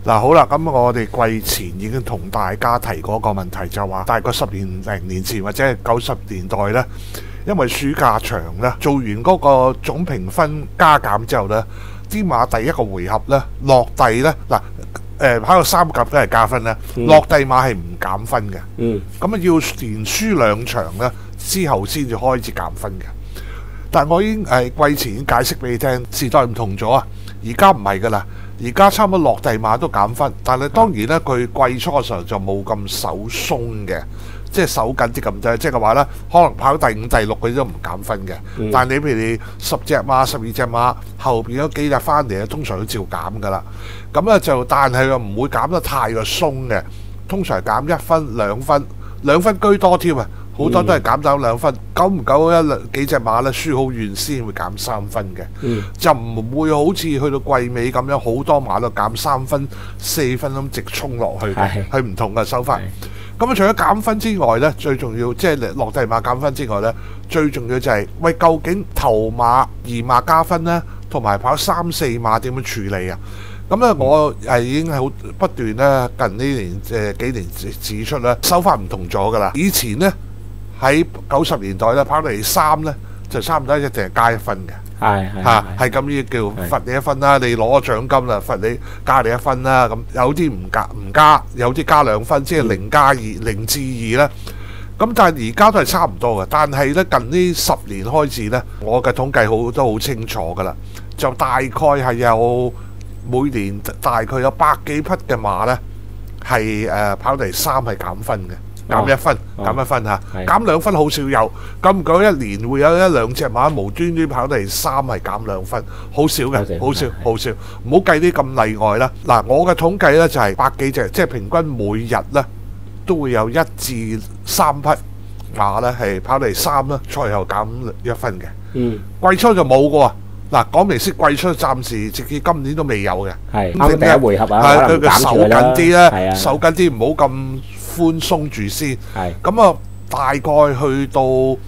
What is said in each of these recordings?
嗱，好啦，咁我哋季前已經同大家提過一個問題，就話大概10零年前或者係90年代呢，因為暑假長呢，做完嗰個總評分加減之後呢，啲馬第一個回合呢，落地呢，嗱，跑到3甲都係加分呢，落地馬係唔減分嘅。咁要連輸2場呢，之後先至開始減分嘅。但我已經季前已經解釋俾你聽，時代唔同咗啊！而家唔係噶啦，而家差唔多落地馬都減分，但係當然呢，佢季初嘅時候就冇咁手鬆嘅，即係手緊啲咁啫。即係話呢，可能跑第5、第6佢都唔減分嘅。但係你譬如你10隻馬、12隻馬後邊嗰幾日翻嚟，通常都照減噶啦。咁咧就，但係又唔會減得太過鬆嘅，通常減1分、2分、2分居多添啊！好多都係減走2分，久唔久幾隻馬咧輸好遠先會減3分嘅，就唔會好似去到季尾咁樣好多馬都減3分、4分咁直衝落去嘅，係唔同嘅手法。咁除咗減分之外呢，最重要即係落地馬減分之外呢，最重要就係喂，究竟頭馬、2馬加分呢，同埋跑3、4馬點樣處理啊？咁咧，我已經係好不斷咧，近呢年幾年指出咧，手法唔同咗噶啦。以前呢，喺90年代咧，跑第3咧就差唔多一定係加1分嘅，係咁呢叫罰你1分啦，你攞獎金啦，罰你加你1分啦。咁有啲唔加，有啲加2分，即係0至2啦。咁但係而家都係差唔多嘅，但係咧近呢10年開始咧，我嘅統計都好清楚噶啦，就大概係有每年大概有100幾匹嘅馬呢，係跑第3係減分嘅，減1分，減1分嚇，減2分好少有。咁唔夠一年會有1、2隻馬無端端跑第3係減2分，好少嘅，好少。唔好計啲咁例外啦。嗱，我嘅統計呢就係100幾隻，即係平均每日呢都會有1至3匹馬呢係跑第3啦，賽後減1分嘅。季初就冇嘅喎。嗱，講明先，季初暫時直至今年都未有嘅。 啱第一回合啊， 佢手緊啲啦，手緊啲，唔好咁寬鬆住先。咁啊，大概去到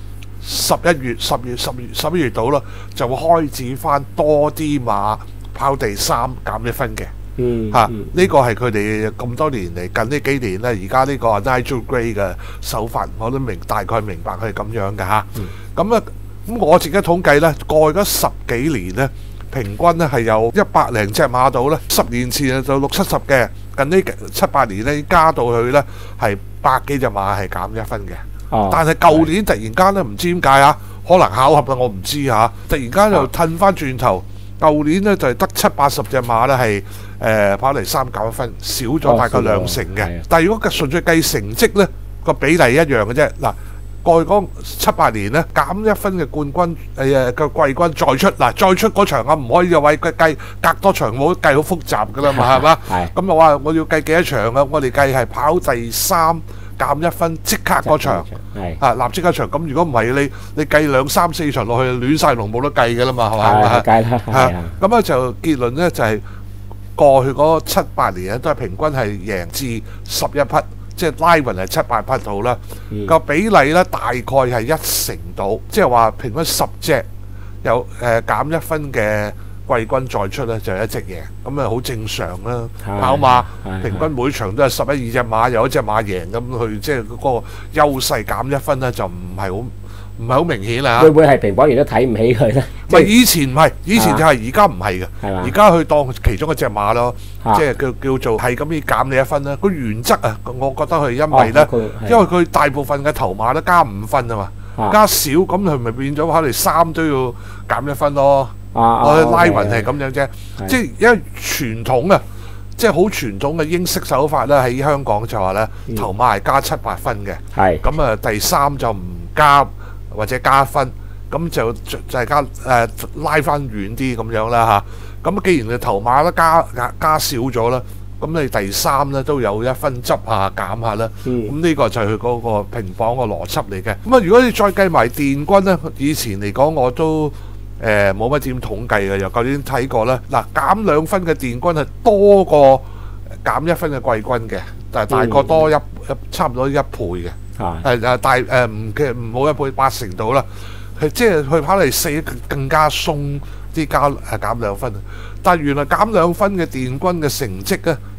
11月到啦，就會開始翻多啲馬跑第3減1分嘅。呢個係佢哋咁多年嚟近呢幾年咧，而家呢個 Nigel Gray 嘅手法，我都大概明白佢係咁樣嘅嚇。咁我自己統計呢，過去嗰10幾年呢，平均呢係有100零隻馬到呢。10年前就60、70嘅，近呢7、8年呢加到去呢係100幾隻馬係減1分嘅。但係舊年突然間呢，唔知點解啊，可能巧合啦，我唔知嚇。突然間又褪翻轉頭，舊年呢就係得70、80隻馬呢係跑第3減1分，少咗大概2成嘅。但係如果純粹計成績呢，個比例一樣嘅啫。嗱，過去嗰7、8年呢，減1分嘅冠軍嘅季軍再出，再出嗰場啊，唔可以就話計隔多場，冇計好複雜噶啦嘛，係嘛？咁我話我要計幾多場啊？我哋計係跑第3減1分即刻嗰場，立即嗰場。咁如果唔係你計2、3、4場落去，亂晒龍冇得計噶啦嘛，係嘛？咁咧就結論呢，就係過去嗰7、8年咧都係平均係贏至11匹。即係拉勻係7、8匹到啦，個比例咧大概係1成到，即係話平均10隻有減1分嘅季軍再出咧就有1隻贏，咁啊好正常啦。跑馬平均每場都係11、2隻馬，有1隻馬贏咁去，即係嗰個優勢減1分咧就唔係好明顯啦。 會唔會係評磅員都睇唔起佢咧？ 唔係以前唔係，以前就係，而家唔係嘅。而家去當其中一隻馬咯，即係叫做係咁要減你1分啦。個原則啊，我覺得係因為咧，因為佢大部分嘅頭馬都加5分啊嘛，加少咁佢咪變咗跑嚟3都要減1分咯。我拉勻係咁樣啫，即係因為傳統啊，即係好傳統嘅英式手法咧，喺香港就話咧頭馬係加7、8分嘅，咁啊第3就唔加或者加1分。咁就係拉翻遠啲咁樣啦嚇。咁既然你頭馬都加少咗啦，咁你第3咧都有1分執下減下啦。咁呢個就係佢嗰個評磅個邏輯嚟嘅。咁啊，如果你再計埋電軍咧，以前嚟講我都冇乜點統計嘅，由舊年睇過啦。嗱，減2分嘅電軍係多過減1分嘅季軍嘅，但係大概多差唔多1倍嘅。唔好1倍，8成到啦。即係去跑第4更加鬆啲，減2分。但係原來減2分嘅電軍嘅成績咧，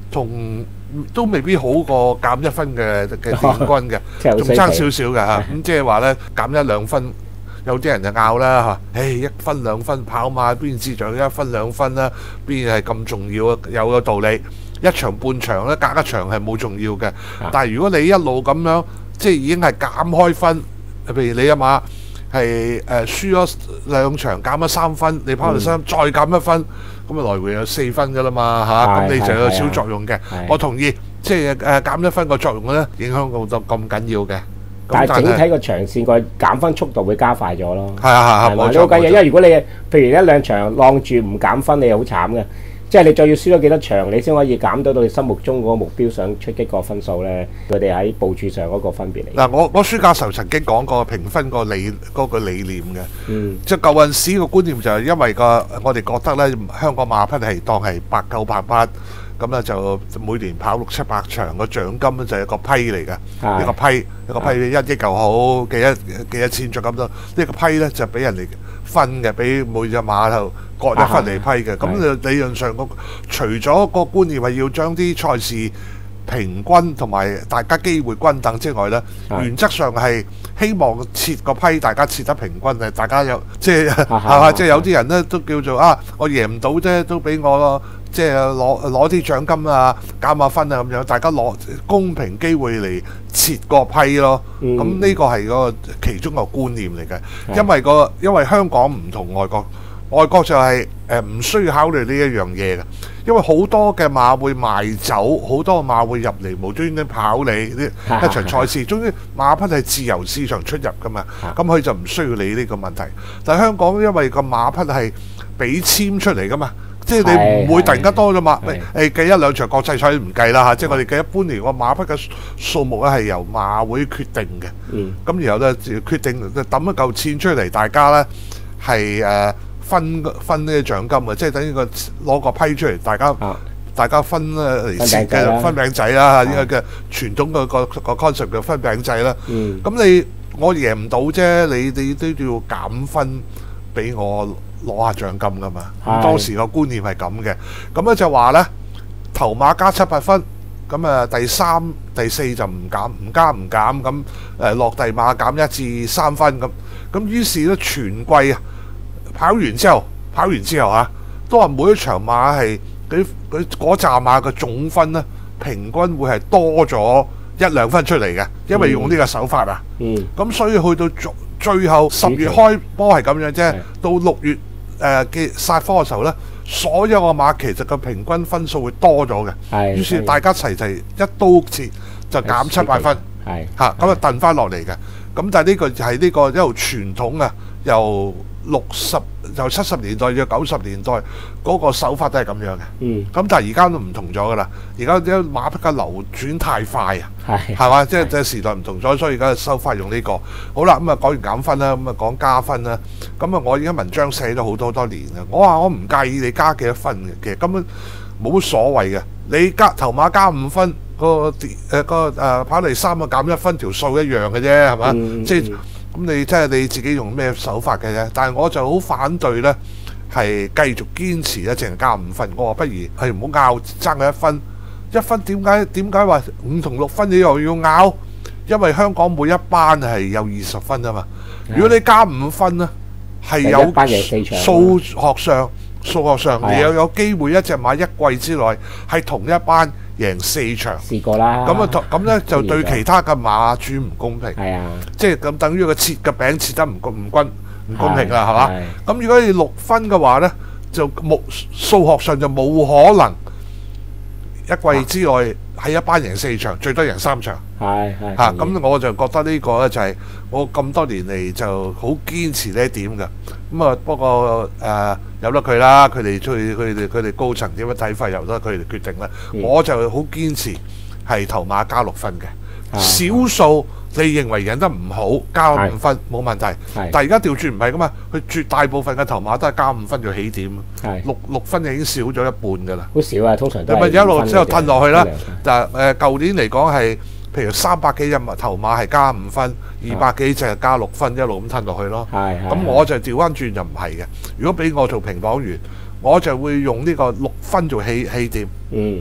同都未必好過減1分嘅電均嘅， 即係好仲爭犀利少少嘅嚇。咁即係話咧減1-2分，有啲人就拗啦嚇。1分2分跑馬邊至仲1分2分啦？邊係咁重要啊？有個道理。一場半場咧，隔一場係冇重要嘅。但係如果你一路咁樣，即係已經係減開分，譬如你阿馬係輸咗2場減咗3分，你跑到3再減1分，咁啊來回有4分噶啦嘛嚇，咁你就有少作用嘅。我同意，即係減1分個作用咧，影響到咁緊要嘅。 但係整體個長線個減分速度會加快咗咯。 係啊， 冇錯。好緊要，因為如果你譬如1-2場晾住唔減分，你好慘嘅。即係你再要輸咗幾多場，你先可以減到你心目中嗰個目標想出擊個分數咧。佢哋喺部署上嗰個分別嚟。 嗱，我書教授曾經講過評分個理念嘅。即係舊陣時個觀念就係因為我哋覺得咧，香港馬匹係當係89、88咁咧，就每年跑600-700場個獎金咧就係一個批嚟嘅，一個批1億又好幾多錢獎金都呢個批咧就俾人哋分嘅，俾每隻馬頭各1分嚟批嘅。咁理論上除咗個觀念係要將啲賽事平均同埋大家機會均等之外咧，原則上係希望設個批，大家設得平均嘅，大家有即係係嘛，即係有啲人咧都叫做我贏唔到啫，都俾我即係攞啲獎金啊，減下分啊咁樣，大家攞公平機會嚟設個批咯。咁呢個係個其中個觀念嚟嘅，因為香港唔同外國。外國就係唔需要考慮呢一樣嘢嘅，因為好多嘅馬會賣走，好多馬會入嚟無端端跑你一場賽事。總之馬匹係自由市場出入噶嘛，咁佢就唔需要理呢個問題。但係香港因為個馬匹係俾簽出嚟噶嘛，即係你唔會突然間多咗馬，計1-2場國際賽唔計啦嚇，即係我哋計一般嚟個馬匹嘅數目咧係由馬會決定嘅。咁然後咧決定抌一嚿錢出嚟，大家咧係分呢個獎金嘅，即係等於攞個批出嚟，大家分嚟設嘅分餅仔啦，呢個嘅傳統個 concept 嘅分餅仔啦。咁我贏唔到啫，你都要減分俾我攞下獎金噶嘛。當時個觀念係咁嘅，咁咧就話咧頭馬加700分，咁第3、第4就唔加唔減，咁落地馬減1至3分咁於是咧全季跑完之後都話每一場馬係嗰紮馬嘅總分咧，平均會係多咗1-2分出嚟嘅，因為用呢個手法啊。咁所以去到最後10月開波係咁樣啫，到6月嘅殺科嘅時候咧，所有個馬其實個平均分數會多咗嘅。於是大家齊一刀切就減700分，咁啊掟翻落嚟嘅。咁但係呢個係呢個一路傳統啊，由70年代至90年代嗰個手法都係咁樣嘅。咁但係而家都唔同咗噶啦，而家啲馬匹嘅流轉太快啊，係嘛？即係時代唔同咗，所以而家收翻用呢個。好啦，咁講完減分啦，咁講加分啦。咁我而家文章寫咗好多年啦。我話我唔介意你加幾多分嘅，其實根本冇乜所謂嘅。你頭馬加5分，跑第3啊減1分，條數一樣嘅啫，係嘛？即係。咁你即係你自己用咩手法嘅啫？但係我就好反對呢，係繼續堅持咧，淨係加5分。我話不如係唔好拗爭佢1分，點解話5同6分你又要拗？因為香港每一班係有20分啊嘛。如果你加5分呢，係有數學上你有機會一隻馬一季之內係同一班贏4場， 試過啦。 咁咧就對其他嘅馬主唔公平。即係咁等於個切嘅餅切得唔公平啦，係嘛？咁如果你6分嘅話咧，就數學上就冇可能一季之內係一班贏4場，最多贏3場。咁我就覺得呢個咧就係我咁多年嚟就好堅持呢一點嘅。不過由得佢啦，佢哋高層點樣睇法由得佢哋決定啦。我就好堅持係頭馬加6分嘅。少數你認為贏得唔好加5分冇問題，但係而家調轉唔係噶嘛，佢絕大部分嘅頭馬都係加5分做起點，6分已經少咗一半噶啦。 好少啊，通常都係一路之後褪落去啦。但係舊年嚟講係譬如300幾隻頭馬係加5分，200幾隻係加6分，一路咁褪落去咯。咁我就調翻轉就唔係嘅。如果俾我做評榜員，我就會用呢個6分做起點。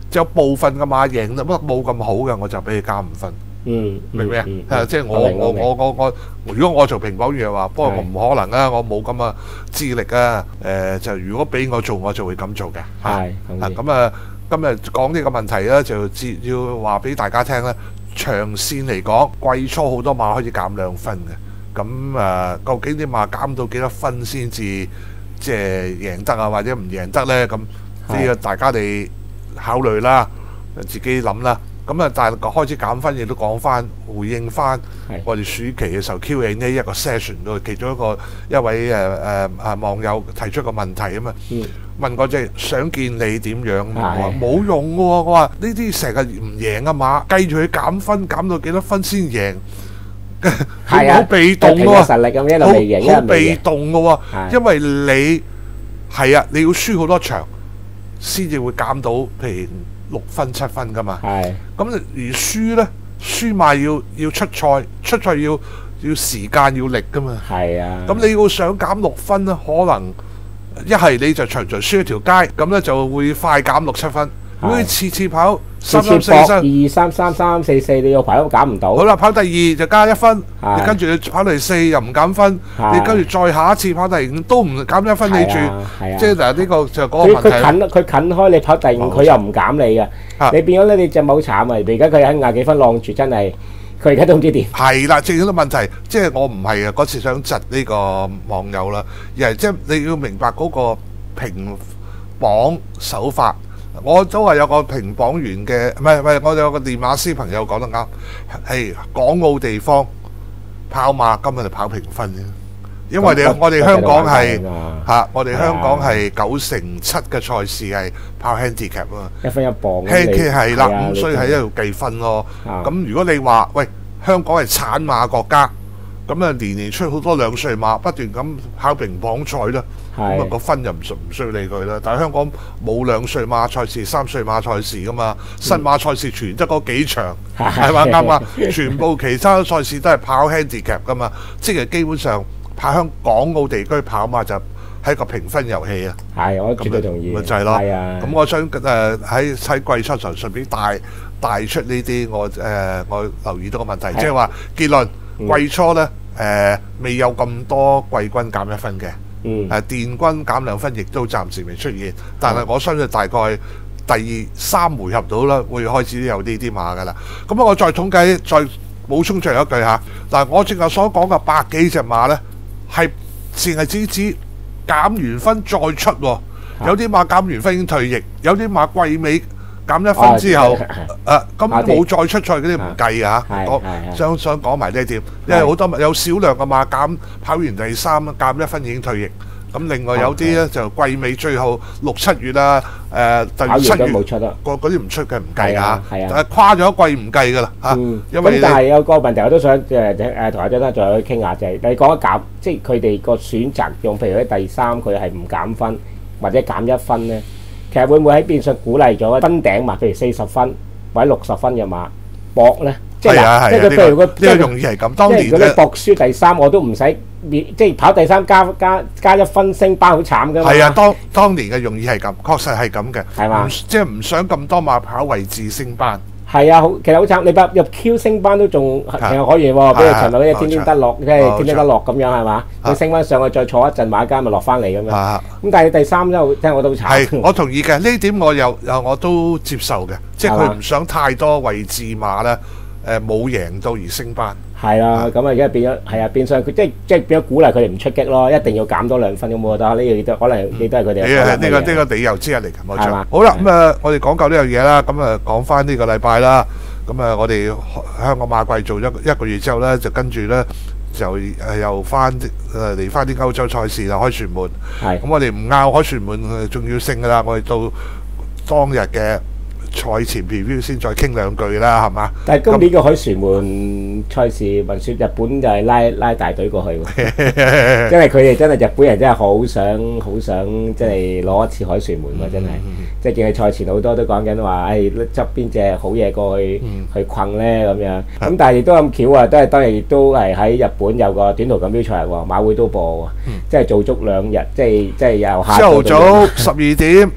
就有部分嘅馬贏得冇咁好嘅，我就俾佢加5分。明唔明啊？即係我如果我做評榜員嘅話，不過我唔可能啊，我冇咁嘅資歷啊。就如果俾我做，我就會咁做嘅。 係咁啊，今日講呢個問題咧，就要話俾大家聽咧。長線嚟講，季初好多馬可以減2分嘅。咁究竟啲馬減到幾多分先至即係贏得啊，或者唔贏得呢？咁呢個大家哋考慮啦，自己諗啦。咁啊，但係開始減分，亦都講翻回應翻我哋暑期嘅時候 Q&A 呢一個 session 度，其中一位網友提出個問題啊嘛。問我就係想見你點樣，我話冇用嘅喎，我話呢啲成日唔贏啊馬，計住佢減分，減到幾多分先贏，好被動喎，好被動嘅喎，因為你係啊，你要輸好多場先至會減到，譬如6分7分㗎嘛。咁而輸呢，輸馬要出賽，出賽要時間要力㗎嘛。咁你要想減6分呢，可能一係你就場場輸一條街，咁咧就會快減6、7分。如果你次次跑3、3、4、3、 2、3、3、3、4、4，你要跑都減唔到。 好啦，跑第2就加1分，你跟住你跑第4又唔減分，你跟住再下一次跑第5都唔減1分，你住，即係嗱呢個就嗰個問題。 佢近開你跑第5，佢又唔減你嘅，你變咗咧你隻馬好慘啊！而家佢喺50幾分晾住，真係。佢而家都唔知點。係啦，正係個問題，即係我唔係啊嗰次想窒呢個網友啦，而係即係你要明白嗰個評榜手法。我都話有個評榜員嘅，唔係，我有個練馬師朋友講得啱，係港澳地方跑馬根本就跑評分嘅，因為我哋香港係我哋香港係9成7嘅賽事係跑 handicap 啊，1分1磅 handicap 係啦，咁所以喺度計分咯。咁如果你話喂香港係產馬國家，咁啊年年出好多2歲馬，不斷咁跑評榜賽啦，咁啊個分就唔需要理佢啦。但係香港冇2歲馬賽事、3歲馬賽事噶嘛，新馬賽事全得嗰幾場，係嘛啱嘛？全部其他賽事都係跑 handicap 噶嘛，即係基本上。跑香港澳地區跑馬就係一個評分遊戲啊！ 係，我絕對同意。 咪就係咯。咁我想喺季初就順便帶出呢啲我留意到個問題，即係話結論季初咧未有咁多季軍減1分嘅，殿軍減2分，亦都暫時未出現。但係我相信大概第3回合到啦，會開始有呢啲馬噶啦。咁我再統計再補充最後一句嚇，嗱我正話所講嘅100幾隻馬咧。係淨係指減完分再出喎，有啲馬減完分已經退役，有啲馬季尾減1分之後，咁冇再出賽嗰啲唔計㗎。我想講埋呢一點，因為好多有少量嘅馬跑完第3減1分已經退役，咁另外有啲咧就季尾最後6、7月啦，第7月嗰啲唔出嘅唔計㗎，但係跨咗季唔計㗎啦嚇。因為但係有個問題我都想同阿張生再傾下，就係你講一減，即係佢哋個選擇用，譬如喺第3佢係唔減分或者減1分咧，其實會唔會喺變相鼓勵咗分頂馬，譬如40分或者60分嘅馬搏咧？即係佢譬如呢個容易係咁，當年咧搏輸第3我都唔使。即係跑第3加1分升班好慘㗎嘛。 係啊，當年嘅用意係咁，確實係咁嘅。 係嘛？ 即係唔想咁多馬跑位置升班。 係啊，其實好慘。你入 Q 升班都仲其實可以喎，比如尋日嗰隻天天得樂，即係天天得樂咁樣係嘛？你升翻上去再坐一陣買間咪落翻嚟咁樣。咁但係你第3之後，聽我都好慘。 係，我同意嘅。呢點我都接受嘅，即係佢唔想太多位置馬咧，冇贏到而升班。 係啊，咁啊而家變咗係啊，變相佢即係變咗鼓勵佢哋唔出擊咯，一定要減多2分咁，我覺得呢樣都可能你都係佢哋。 呢個理由之一嚟嘅，冇錯。好啦，咁我哋講夠呢樣嘢啦，咁講翻呢個禮拜啦，咁我哋香港馬季做咗1個月之後咧，就跟住咧就又嚟翻啲歐洲賽事啦，凱旋門。係。咁我哋唔拗凱旋門重要性㗎啦，我哋到當日嘅賽前 preview 先再傾2句啦，係嘛？但係今年嘅凱旋門賽事，聞説日本就係拉大隊過去喎，因為佢哋真係日本人真係好想即係攞一次凱旋門喎，真係，即係見佢賽前好多都講緊話，執邊隻好嘢過去困咧咁樣。咁但係亦都咁巧啊，都係當日亦都係喺日本有個短途錦標賽喎，馬會都播喎，即係做足2日，即係由下朝頭早12點。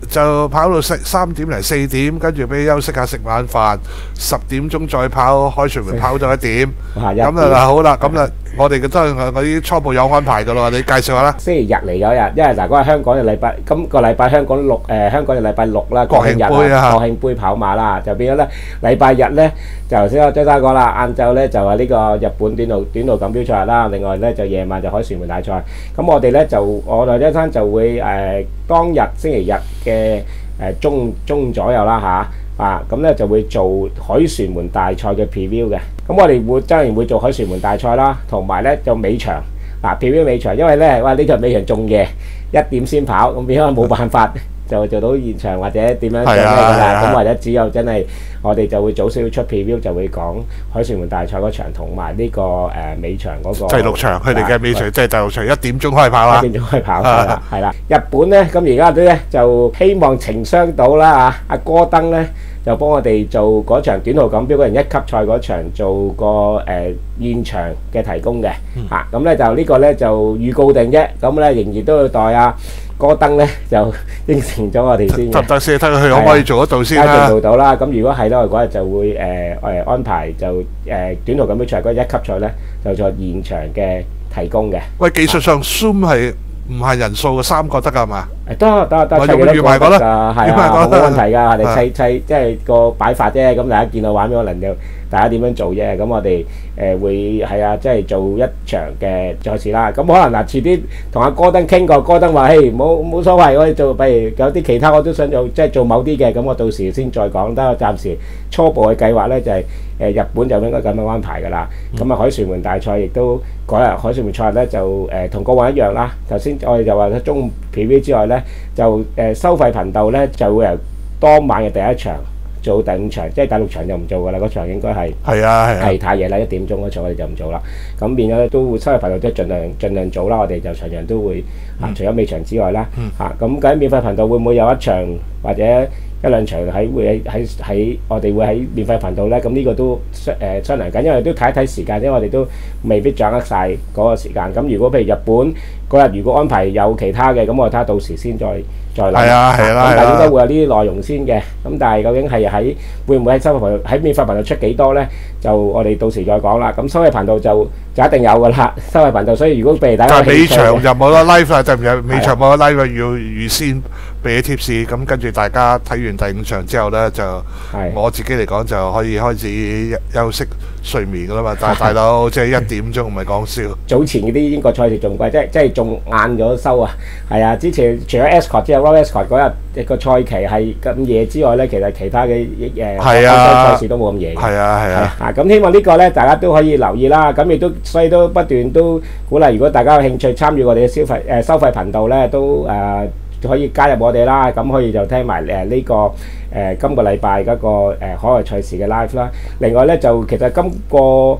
就跑到3點零4點，跟住俾休息下食晚飯，10點鐘再跑凱旋門跑到1點，咁啊好啦，咁啊我哋都係我啲初步有安排噶咯，你介紹下啦。 星期日嚟嗰日，因為嗱嗰日香港嘅禮拜，今個禮拜香港嘅禮拜六啦， 國慶杯啊， 國慶杯跑馬啦，就變咗咧禮拜日咧就頭先阿張生講啦，晏晝咧就係呢個日本短路錦標賽啦，另外咧就夜晚就凱旋門大賽。咁我哋咧就我同張生就會當日星期日嘅中左右啦咁咧就會做凱旋門大賽嘅 preview 嘅。咁我哋當然會做凱旋門大賽啦，同埋咧就尾場preview 尾場，因為咧呢場尾場仲夜1點先跑，咁變咗冇辦法就做到現場或者點樣做咩㗎啦。咁或者只有真係我哋就會早少少出 preview，就會講凱旋門大賽嗰場同埋呢個尾場嗰個第6場，佢哋嘅尾場即係第6場1點鐘開跑啦。 1點鐘開跑係啦。日本咧咁而家咧就希望情商到啦阿戈登咧就幫我哋做嗰場短途錦標嗰人1級賽嗰場做個現場嘅提供嘅咁咧就呢個咧就預告定啫，咁咧仍然都要待戈登咧就應承咗我哋先嘅。 得唔得先？睇佢可唔可以做得到先啦。 做到啦，咁如果係咧，我嗰日就會安排就短途錦標賽嗰1級賽咧就做現場嘅提供嘅。 喂，技術上 Zoom 係唔限人數嘅3個得㗎嘛？ 得， 我用預埋個啦， 係冇問題㗎。我哋砌即係個擺法啫。咁大家見到畫面可能就大家點樣做啫。咁我哋會即係做一場嘅賽事啦。咁可能遲啲同阿戈登傾過，戈登話：嘿，冇所謂，我哋做，譬如有啲其他我都想做，即係做某啲嘅。咁我到時先再講。得，暫時初步嘅計劃咧就係日本就應該咁樣安排㗎啦。咁凱旋門大賽亦都嗰日凱旋門賽咧就同過往一樣啦。頭先我哋就話中午 preview 之外咧，就收費頻道咧就會由當晚嘅第1場做第5場，即係第6場就唔做㗎啦。嗰場應該係太夜啦，1點鐘嗰場我哋就唔做啦。咁變咗都會收費頻道即係盡量做啦。我哋就場場都會除咗尾場之外啦咁究竟免費頻道會唔會有1場或者1-2場喺我哋會喺免費頻道咧？咁呢個都商量緊，因為都睇一睇時間，因為我哋都未必掌握晒嗰個時間。咁如果譬如日本嗰日如果安排有其他嘅，咁我睇下到時先再諗。 係啦。 咁但係應該會有呢啲內容先嘅。咁但係究竟係會唔會喺收費頻道喺免費頻道出幾多咧？就我哋到時再講啦。咁收費頻道就一定有㗎啦。收費頻道，所以如果譬如大家但係尾場就冇得 live 啦，就唔係尾場冇得 live，要預先俾啲 tips。咁跟住大家睇完第5場之後咧，就我自己嚟講就可以開始休息睡眠㗎啦嘛。但係大佬即係1點鐘唔係講笑。 早前嗰啲英國賽事仲貴，即係仲晏咗收啊。係啊，之前除咗 Ascot 之後 Royal Ascot 嗰日個賽期係咁夜之外咧，其實其他嘅賽事都冇咁夜嘅。係啊。咁希望呢個咧大家都可以留意啦。咁亦都所以都不斷都鼓勵，如果大家有興趣參與我哋嘅收費頻道咧，都可以加入我哋啦。咁可以就聽埋呢個今個禮拜嗰個海外賽事嘅 live 啦。另外咧就其實今個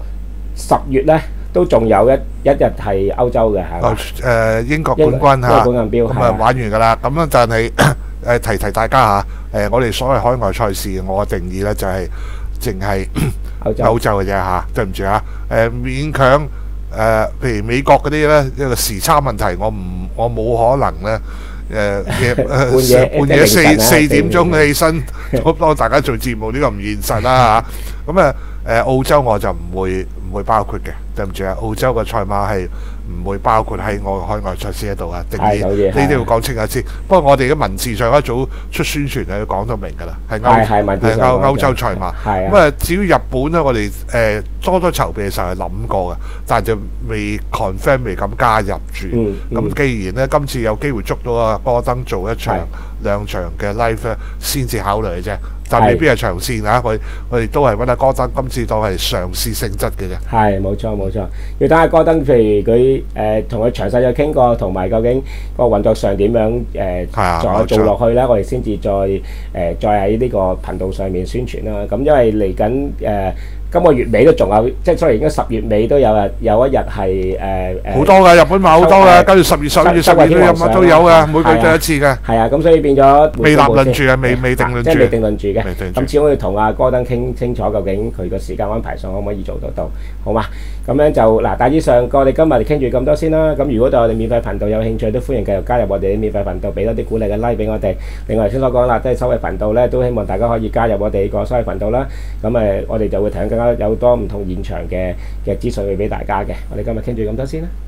10月咧都仲有一日係歐洲嘅英國冠軍英國錦標咁玩完㗎啦。咁樣但係提大家我哋所謂海外賽事，我嘅定義咧就係淨係歐洲嘅啫對唔住勉強譬如美國嗰啲咧一個時差問題，我冇可能咧。半夜4點鐘起身，幫大家做節目呢個唔現實啦咁澳洲我就唔會包括嘅，對唔住澳洲嘅賽馬係唔會包括喺我海外賽事喺度定義呢啲要講清楚先。不過我哋嘅文字上一早出宣傳係講到明㗎啦，係歐洲賽馬。咁至於日本咧，我哋多籌備嘅時候係諗過嘅，但係就未 confirm 未敢加入住。咁既然咧今次有機會捉到阿戈登做1場2場嘅 live 咧，先至考慮嘅啫。但未必係長線我哋都係揾阿戈登，今次當係嘗試性質嘅啫。 係冇錯，要睇下戈登，譬如佢同佢詳細有傾過，同埋究竟個運作上點樣再做落去咧，我哋先至再喺呢個頻道上面宣傳啦。咁因為嚟緊今個月尾都仲有，即係雖然已經10月尾都有一日係好多㗎，日本買好多㗎，跟住10月、11月、12月都有㗎，每個月都有一次㗎。 係啊，咁所以變咗未立論住啊，未定論住， 即係未定論住嘅。 未定住咁始終要同阿戈登傾清楚，究竟佢個時間安排上可唔可以做得到，好嘛？咁樣就嗱，大致上我哋今日傾住咁多先啦。咁如果對我哋免費頻道有興趣，都歡迎繼續加入我哋嘅免費頻道，俾多啲鼓勵嘅 like 俾我哋。另外頭先所講啦，即係收費頻道咧，都希望大家可以加入我哋個收費頻道啦。咁我哋就會提供更加有多唔同現場嘅資訊會俾大家嘅。我哋今日傾住咁多先啦。